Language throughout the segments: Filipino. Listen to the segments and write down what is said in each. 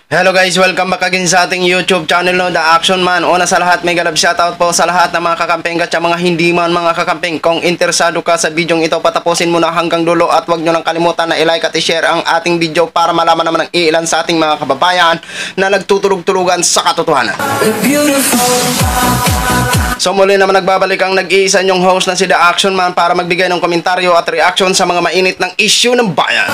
Hello guys, welcome back again sa ating YouTube channel no, The Action Man. Una sa lahat, mega love shoutout po sa lahat ng mga kakampeng at sa mga hindi man mga kakampeng. Kung interesado ka sa video ito, patapusin mo na hanggang dulo at huwag nyo nang kalimutan na i-like at i-share ang ating video para malaman naman ng ilan sa ating mga kababayan na nagtutulog-tulugan sa katotohanan. So muli naman nagbabalik ang nag-iisa nyong host na si The Action Man para magbigay ng komentaryo at reaction sa mga mainit ng issue ng bayan.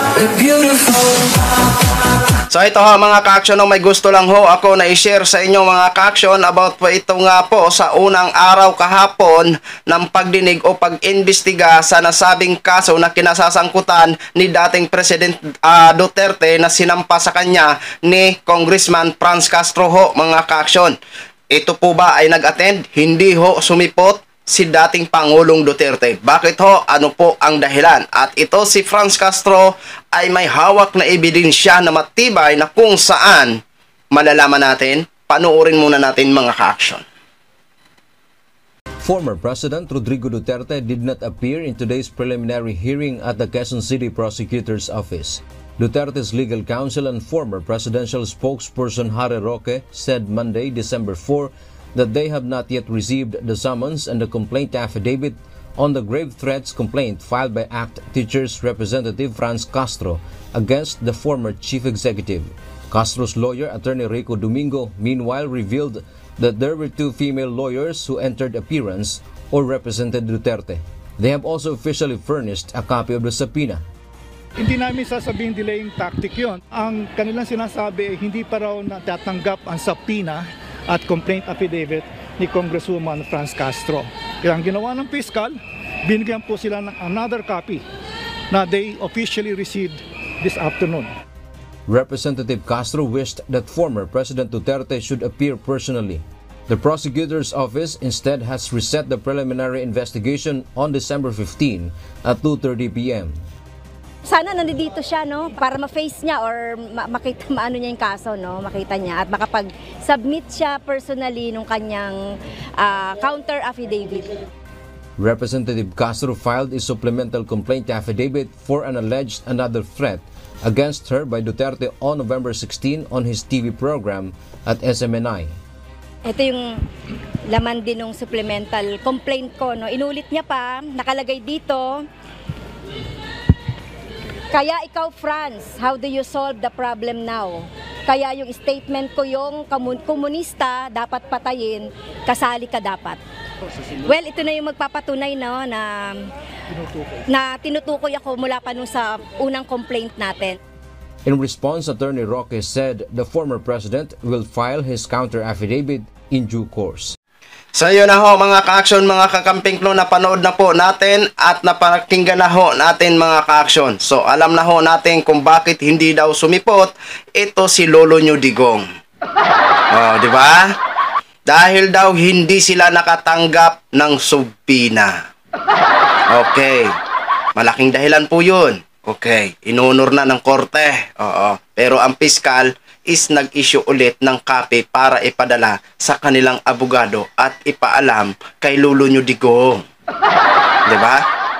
So ito ho mga ka-action, may gusto lang ho ako na i-share sa inyo mga ka-action about po ito nga po sa unang araw kahapon ng pagdinig o pag-imbestiga sa nasabing kaso na kinasasangkutan ni dating President Duterte na sinampa sa kanya ni Congressman Franz Castro ho mga ka-action. Ito po ba ay nag-attend? Hindi ho sumipot si dating Pangulong Duterte. Bakit ho? Ano po ang dahilan? At ito si Franz Castro ay may hawak na ebidensya na matibay na kung saan malalaman natin. Panoorin muna natin mga ka-action. Former President Rodrigo Duterte did not appear in today's preliminary hearing at the Quezon City Prosecutor's Office. Duterte's legal counsel and former presidential spokesperson Harry Roque said Monday, December 4, that they have not yet received the summons and the complaint affidavit on the grave threats complaint filed by ACT Teachers Representative Franz Castro against the former chief executive. Castro's lawyer, Attorney Rico Domingo, meanwhile revealed that there were two female lawyers who entered appearance or represented Duterte. They have also officially furnished a copy of the subpoena. Hindi namin sasabihin delaying tactic yon. Ang kanilang sinasabi ay hindi pa raw natatanggap ang subpoena at complaint affidavit ni Congresswoman Franz Castro. Kaya ang ginawa ng fiscal, binigyan po sila ng another copy na they officially received this afternoon. Representative Castro wished that former President Duterte should appear personally. The prosecutor's office instead has reset the preliminary investigation on December 15 at 2:30 p.m. Sana nandito siya, no, para ma-face niya or makita maano niya yung kaso, no, makita niya at makapag-submit siya personally nung kanyang counter affidavit. Representative Castro filed a supplemental complaint affidavit for an alleged another threat against her by Duterte on November 16 on his TV program at SMNI. Ito yung laman din ng supplemental complaint ko, no. Inulit niya pa, nakalagay dito. Kaya ikaw, Franz, how do you solve the problem now? Kaya yung statement ko yung komunista dapat patayin, kasali ka dapat. Well, ito na yung magpapatunay, no, na tinutukoy ako mula pa nung sa unang complaint natin. In response, Attorney Roque said the former president will file his counter affidavit in due course. So yun na ho mga ka-action, mga kakamping no, napanood na po natin at napakinggan na ho natin mga ka-action. So alam na ho natin kung bakit hindi daw sumipot ito si Lolo Nyo Digong. Oh, di ba? Dahil daw hindi sila nakatanggap ng subpoena. Okay. Malaking dahilan po yun. Okay. Inunor na ng korte. Oo. Pero ang piskal is nag-issue ulit ng copy para ipadala sa kanilang abogado at ipaalam kay Lolo Nyo Digong. Diba?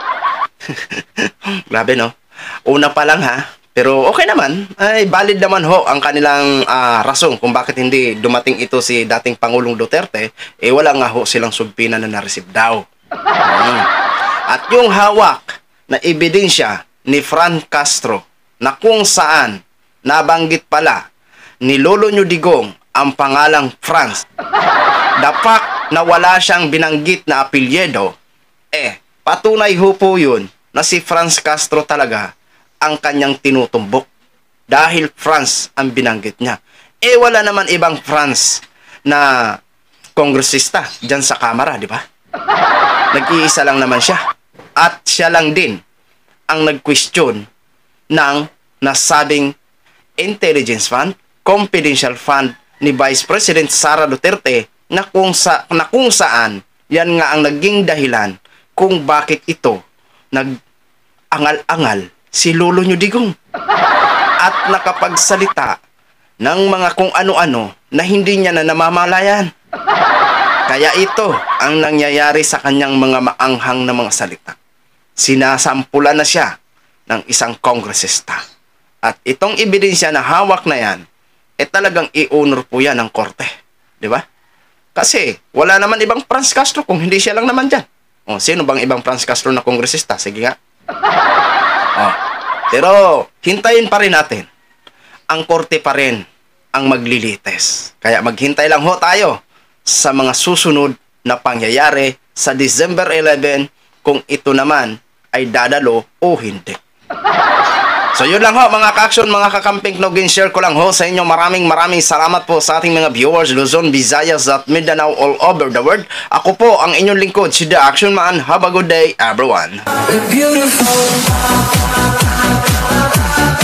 Grabe no? Una pa lang ha, pero okay naman, ay valid naman ho ang kanilang rason kung bakit hindi dumating ito si dating Pangulong Duterte, wala nga ho silang subpoena na na-receive daw. At yung hawak na ebidensya ni Franz Castro na kung saan nabanggit pala ni Lolo Nyo Digong ang pangalang Franz. The fact na wala siyang binanggit na apelyido, patunay ho po yun na si Franz Castro talaga ang kanyang tinutumbok. Dahil Franz ang binanggit niya. Wala naman ibang Franz na kongresista dyan sa Kamara, di ba? Nag-iisa lang naman siya. At siya lang din ang nag-question ng nasabing intelligence fund, confidential fund ni Vice President Sara Duterte na kung saan yan nga ang naging dahilan kung bakit ito nag-angal-angal si Lolo Nyo Digong at nakapagsalita ng mga kung ano-ano na hindi niya na namamalayan. Kaya ito ang nangyayari sa kanyang mga maanghang na mga salita. Sinasampulan na siya ng isang kongresista. At itong ebidensya na hawak na yan, talagang i-honor po yan ng korte. Di ba? Kasi wala naman ibang Franz Castro kung hindi siya lang naman dyan. O, sino bang ibang Franz Castro na kongresista? Sige nga. O, pero hintayin pa rin natin. Ang korte pa rin ang maglilites. Kaya maghintay lang ho tayo sa mga susunod na pangyayari sa December 11 kung ito naman ay dadalo o hindi. So yun lang ho mga ka-action, mga kakamping Nogin, share ko lang ho sa inyo. Maraming salamat po sa ating mga viewers Luzon, Visayas at Mindanao all over the world. Ako po ang inyong lingkod, si The Action Man. Have a good day everyone. Beautiful.